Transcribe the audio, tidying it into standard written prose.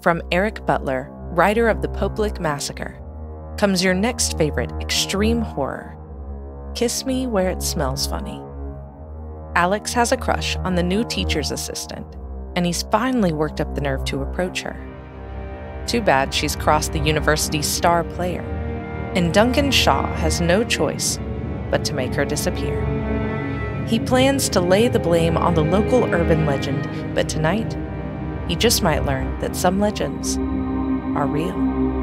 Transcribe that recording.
From Eric Butler, writer of The Popelic Massacre, comes your next favorite extreme horror, Kiss Me Where It Smells Funny. Alex has a crush on the new teacher's assistant, and he's finally worked up the nerve to approach her. Too bad she's crossed the university's star player, and Duncan Shaw has no choice but to make her disappear. He plans to lay the blame on the local urban legend, but tonight, he just might learn that some legends are real.